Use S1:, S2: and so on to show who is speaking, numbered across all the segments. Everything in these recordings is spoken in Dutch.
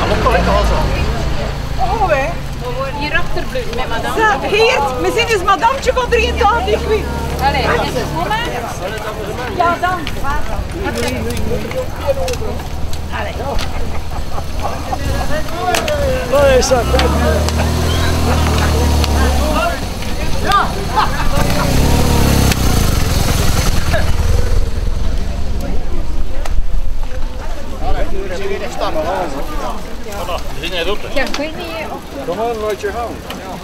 S1: Oh, hè.
S2: Hier achterblijven met madame.
S1: Zo, hier, we zien dus madametje van 83 weer.
S2: Allee, en de mama?
S1: Ja, dan.
S3: Allee, zo.
S2: Ja, ik weet niet.
S3: Kom maar, laat je gaan.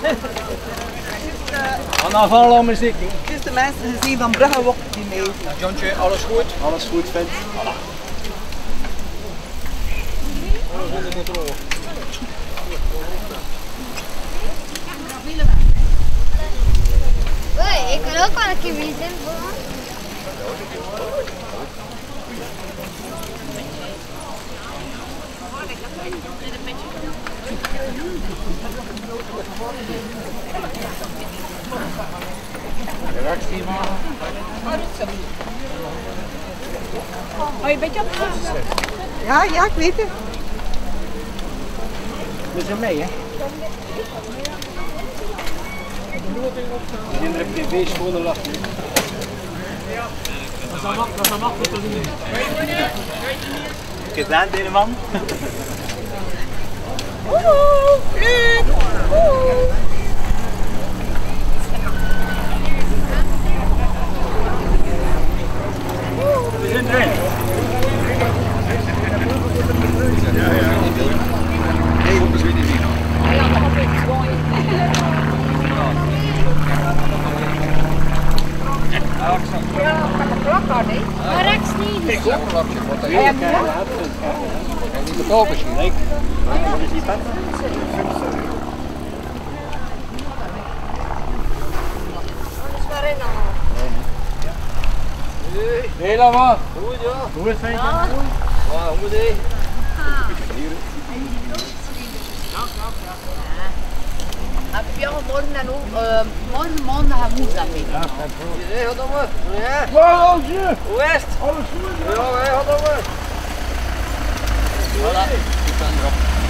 S3: En dan vallen al muziek.
S1: Het is de mensen gezien van Brugge Wok die mee.
S3: Jontje, alles goed? Alles goed, vindt.
S4: Hoi, ik wil ook wel een keer wiezen.
S2: Oh, je bent je op de
S1: Ja, ja, ik weet het.
S3: We zijn mee, hè? Kinderen tv-scholen lachen. Dat is allemaal goed te doen. Gedaan, deze man.
S1: Leuk.
S3: We zijn erin. Nee, dat is weer niet meer.
S4: Maar rechts niet.
S3: Ik ook een lapje voor de hele keer. Niet te kopen, nee. Dat is niet vet. Nee, laat maar. Goed, ja. Hoe is het? Ja, goed, hè.
S2: Heb je morgen en ook, morgen maandag en woensdag mee?
S3: Ja,
S5: Nee, gaat dan maar. Ja.
S3: hoe is het?
S5: Hoe is het?
S3: Alles goed?
S5: Ja, wij gaan dan maar.
S3: Voilà, ik ben erop.